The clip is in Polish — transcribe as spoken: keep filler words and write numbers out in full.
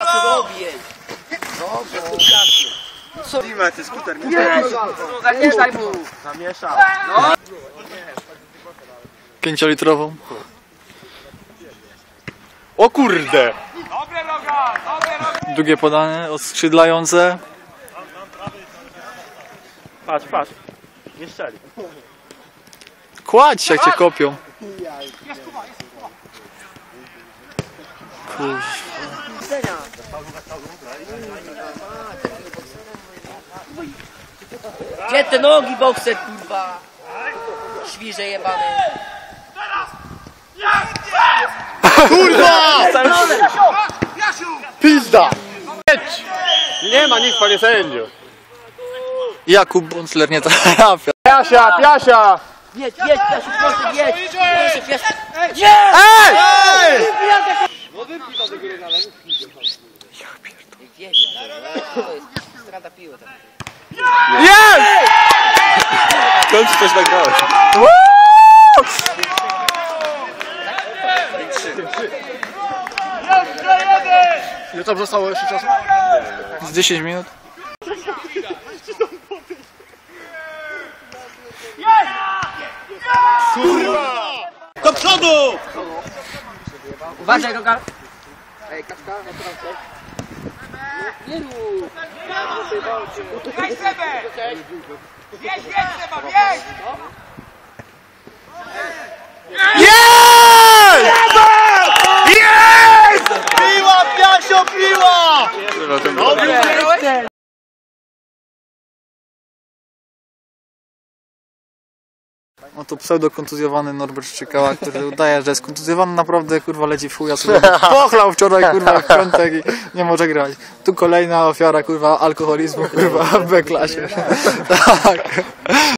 robi jej. Dobrze, co? Dima, ty skuter. Nie daj mu. Zamieszał. Pięciolitrową. O kurde! Długie podanie, odskrzydlające. Patrz, patrz. Nie strzeli. Kładź się, jak cię kopią. Kurwa. Gdzie te nogi, bokser, kurwa? Świrze jebany. Kurwa! Pizda! Nie ma nikt, panie sędzio. Jakub Bączler nie trafia. Piasia, Piasia! Jedź, jedź, Piasiu, proszę, jedź. Proszę, Piasiu. Jedź! Ej! Ej! No wypij do tego rynala. Ja pierdolę. To jest strata piły. Jest! W końcu coś nagrałeś. Ile tam zostało jeszcze czasu? Z dziesięć minut. Kurwa! Do przodu! Uważaj, Rogal. Ej, kaczka, nie rób. Daj Sebę! Jedź, jedź Seba, jedź! Jest! Jest! Piła, Piasio, piła! No to pseudokontuzjowany Norbert Szczykała, który udaje, że jest kontuzjowany, naprawdę kurwa leci w chuja sobie. Pochlał wczoraj kurwa w piątek i nie może grać. Tu kolejna ofiara kurwa alkoholizmu kurwa w B-klasie. Tak.